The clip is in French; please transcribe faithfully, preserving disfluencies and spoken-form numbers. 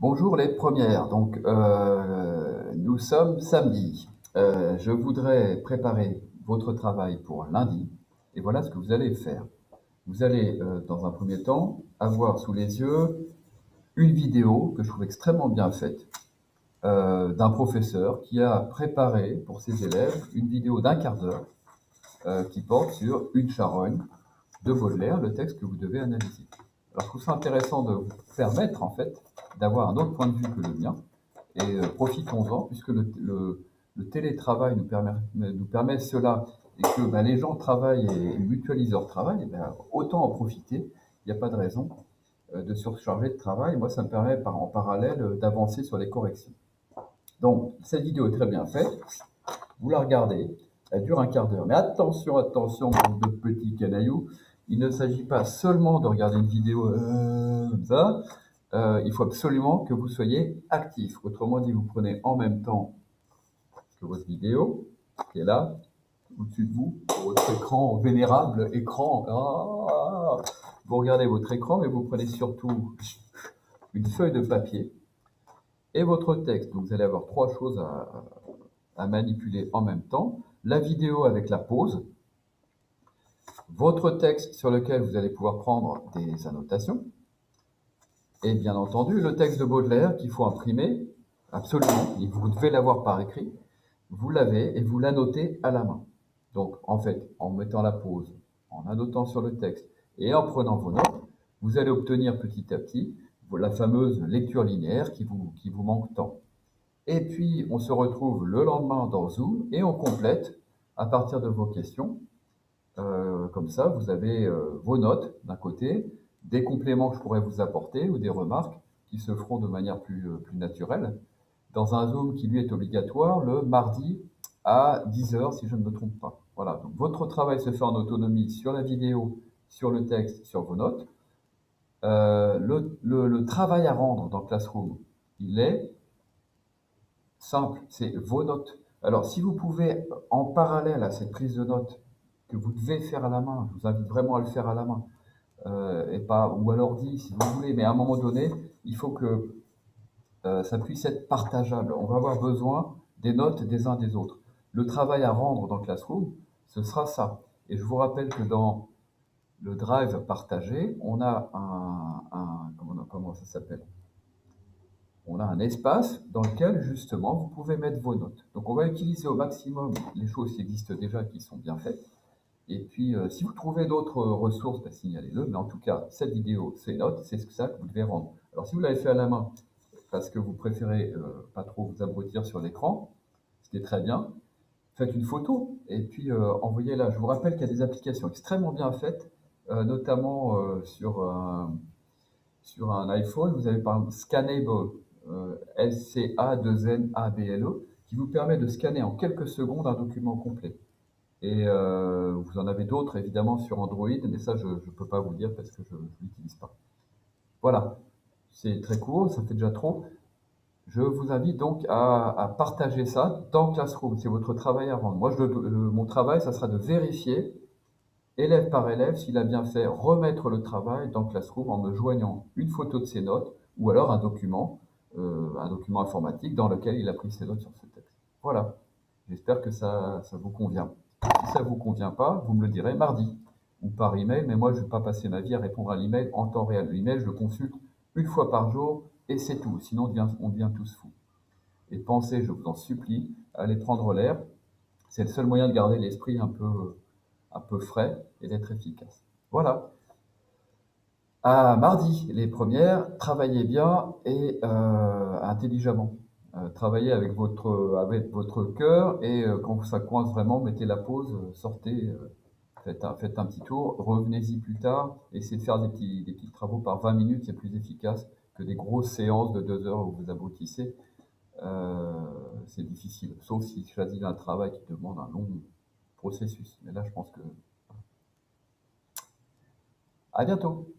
Bonjour les premières, donc euh, nous sommes samedi. Euh, je voudrais préparer votre travail pour lundi et voilà ce que vous allez faire. Vous allez euh, dans un premier temps avoir sous les yeux une vidéo que je trouve extrêmement bien faite euh, d'un professeur qui a préparé pour ses élèves une vidéo d'un quart d'heure euh, qui porte sur une charogne de Baudelaire, le texte que vous devez analyser. Alors je trouve ça intéressant de vous permettre en fait d'avoir un autre point de vue que le mien. Et euh, profitons-en, puisque le, le, le télétravail nous permet, nous permet cela, et que ben, les gens travaillent et mutualisent leur travail, et ben, autant en profiter. Il n'y a pas de raison euh, de surcharger de travail. Moi, ça me permet par, en parallèle euh, d'avancer sur les corrections. Donc, cette vidéo est très bien faite. Vous la regardez, elle dure un quart d'heure. Mais attention, attention, bande de petits canailloux. Il ne s'agit pas seulement de regarder une vidéo euh, comme ça. Euh, il faut absolument que vous soyez actif. Autrement dit, vous prenez en même temps que votre vidéo, qui est là, au-dessus de vous, votre écran vénérable, écran. Ah, vous regardez votre écran, mais vous prenez surtout une feuille de papier et votre texte. Donc, vous allez avoir trois choses à, à manipuler en même temps. La vidéo avec la pause, votre texte sur lequel vous allez pouvoir prendre des annotations, et bien entendu le texte de Baudelaire qu'il faut imprimer, absolument, et vous devez l'avoir par écrit, vous l'avez et vous l'annotez à la main. Donc en fait, en mettant la pause, en annotant sur le texte et en prenant vos notes, vous allez obtenir petit à petit la fameuse lecture linéaire qui vous, qui vous manque tant. Et puis on se retrouve le lendemain dans Zoom et on complète à partir de vos questions. Euh, comme ça, vous avez euh, vos notes d'un côté, des compléments que je pourrais vous apporter ou des remarques qui se feront de manière plus, euh, plus naturelle, dans un Zoom qui lui est obligatoire le mardi à dix heures, si je ne me trompe pas. Voilà, donc votre travail se fait en autonomie sur la vidéo, sur le texte, sur vos notes. Euh, le, le, le travail à rendre dans Classroom, il est simple, c'est vos notes. Alors, si vous pouvez, en parallèle à cette prise de notes que vous devez faire à la main, je vous invite vraiment à le faire à la main, euh, et pas, ou à l'ordi si vous voulez, mais à un moment donné, il faut que euh, ça puisse être partageable. On va avoir besoin des notes des uns des autres. Le travail à rendre dans Classroom, ce sera ça. Et je vous rappelle que dans le Drive partagé, on a un, un comment, comment ça s'appelle? On a un espace dans lequel justement vous pouvez mettre vos notes. Donc on va utiliser au maximum les choses qui existent déjà, qui sont bien faites. Et puis euh, si vous trouvez d'autres ressources, bah, signalez-le. Mais en tout cas, cette vidéo, ces notes, c'est ça que vous devez rendre. Alors si vous l'avez fait à la main, parce que vous préférez euh, pas trop vous abrutir sur l'écran, ce qui est très bien, faites une photo et puis euh, envoyez-la. Je vous rappelle qu'il y a des applications extrêmement bien faites, euh, notamment euh, sur, un, sur un iPhone. Vous avez par exemple Scannable, euh, S C A deux N A B L E, qui vous permet de scanner en quelques secondes un document complet. Et euh, vous en avez d'autres évidemment sur Android, mais ça je ne peux pas vous le dire parce que je ne l'utilise pas. Voilà, c'est très court, ça fait déjà trop. Je vous invite donc à, à partager ça dans Classroom. C'est votre travail à rendre. Moi, je, le, mon travail, ça sera de vérifier, élève par élève, s'il a bien fait remettre le travail dans Classroom en me joignant une photo de ses notes ou alors un document, euh, un document informatique dans lequel il a pris ses notes sur ce texte. Voilà. J'espère que ça, ça vous convient. Si ça ne vous convient pas, vous me le direz mardi ou par email, mais moi, je ne vais pas passer ma vie à répondre à l'email en temps réel. L'email, je le consulte une fois par jour et c'est tout. Sinon, on devient, on devient tous fous. Et pensez, je vous en supplie, à aller prendre l'air. C'est le seul moyen de garder l'esprit un peu, un peu frais et d'être efficace. Voilà. À mardi, les premières, travaillez bien et euh, intelligemment. Euh, travaillez avec votre, avec votre cœur et euh, quand ça coince vraiment, mettez la pause, sortez, euh, faites, un, faites un petit tour, revenez-y plus tard. Essayez de faire des petits, des petits travaux par vingt minutes, c'est plus efficace que des grosses séances de deux heures où vous aboutissez. Euh, c'est difficile, sauf si je choisis un travail qui demande un long processus. Mais là, je pense que... À bientôt!